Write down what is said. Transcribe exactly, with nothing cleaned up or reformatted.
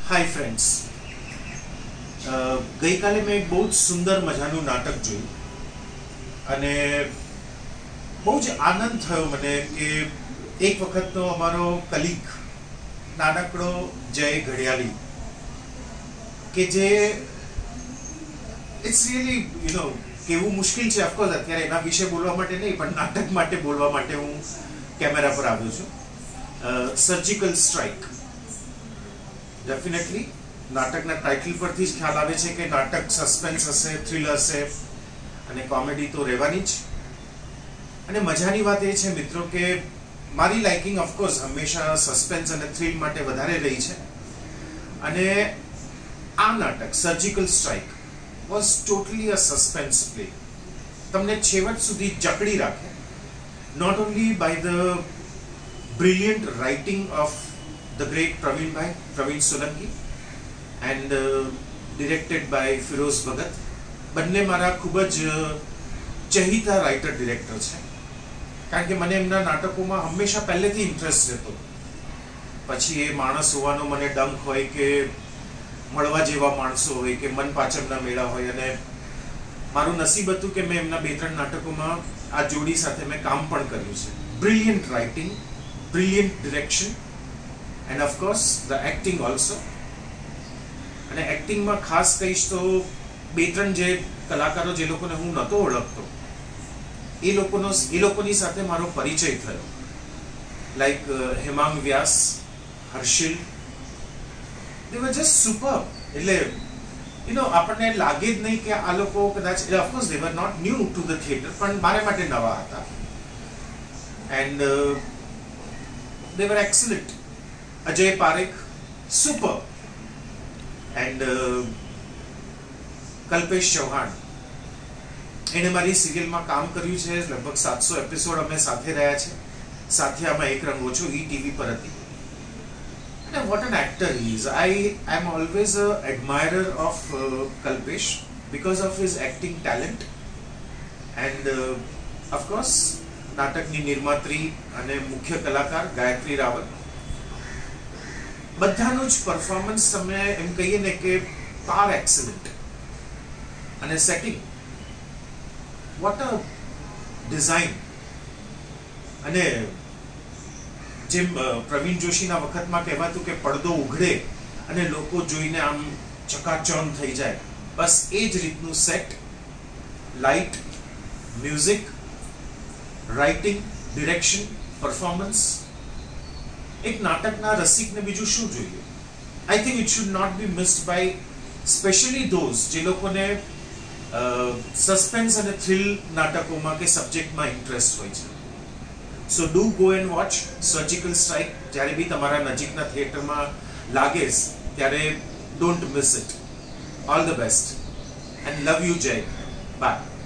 Hi friends, गई काले मैं एक बहुत सुंदर मजानु नाटक जोયું અને બહુ જ આનંદ થયો મને કે એક વખતનો અમારો કલીગ નાનકડો જય ઘડિયાળી કે જે ઇટ્સ રિયલી યુ નો કેવું મુશ્કેલ છે ઓફકોર્સ અત્યારે એના વિશે બોલવા માટે નહીં પણ નાટક માટે બોલવા માટે હું કેમેરા પર આવ્યો છું. સર્જિકલ સ્ટ્રાઇક ડેફિનેટલી નાટકના ટાઇટલ પરથી જ ખ્યાલ આવે છે કે નાટક સસ્પેન્સ હશે, થ્રિલર હશે અને કોમેડી તો રહેવાની જ. અને મજાની વાત એ છે મિત્રો કે મારી લાઇકિંગ ઓફકોર્સ હંમેશા સસ્પેન્સ અને થ્રિલ માટે વધારે રહી છે અને આ નાટક surgical strike was totally a suspense play. તમને છેવટ સુધી જકડી રાખે, not only by the brilliant writing of the great Pravinbhai Pravin Solanki and directed by Firoz Bhagat. બંને મારા ખૂબ જ ચહિતા રાઇટર ડિરેક્ટર છે, કારણ કે મને એમના નાટકોમાં હંમેશા પહેલેથી ઇન્ટરેસ્ટ રહેતો. પછી એ માણસ હોવાનો મને ડંખ હોય કે મળવા જેવા માણસો હોય કે મન પાચમના મેળા હોય, અને મારું નસીબ હતું કે મેં એમના બે ત્રણ નાટકોમાં આ જોડી સાથે મેં કામ પણ કર્યું છે. Brilliant writing, brilliant direction and of course the acting also. અને એક્ટિંગમાં ખાસ કહીશ તો બે ત્રણ જે કલાકારો જે લોકોને હું નહોતો ઓળખતો એ લોકોનો એ લોકોની સાથે મારો પરિચય થયો, like Hemang Vyas, Harshil. they were just superb. એટલે યુ નો આપણને લાગે જ નહીં કે આ લોકો કદાચ, of course they were not new to the theatre, પણ મારા માટે નવા હતા. And they were excellent. Ajay Parekh superb. And Kalpesh Chauhan, એને મારી સિરિયલમાં કામ કર્યું છે, લગભગ સાતસો એપિસોડ અમે સાથે રહ્યા છે. સાથિયામાં એક રંગ ઓછો ઈ ટીવી પર હતી. અને what an actor he is. I am always a admirer of uh, Kalpesh because of his acting talent and uh, of course નાટકની નિર્માત્રી અને મુખ્ય કલાકાર ગાયત્રી રાવલ. બધાનું જ પરફોર્મન્સ તમે એમ કહીએ ને કે પાર એક્સલન્ટ. અને સેટિંગ, વોટ અ ડિઝાઇન. અને જેમ પ્રવીણ જોશીના વખતમાં કહેવાતું કે પડદો ઉઘડે અને લોકો જોઈને આમ ચકાચોંધ થઈ જાય, બસ એ જ રીતનું set, light, music, writing, direction, performance. એક નાટકના રસિકને બીજું શું જોઈએ? I think it should not be missed by specially those જે લોકોને સસ્પેન્સ અને થ્રિલ નાટકોમાં કે સબ્જેક્ટમાં ઇન્ટરેસ્ટ હોય છે. So do go and watch surgical strike. જ્યારે બી તમારા નજીકના થિયેટરમાં લાગે ત્યારે don't miss it. All the best and love you Jay. By.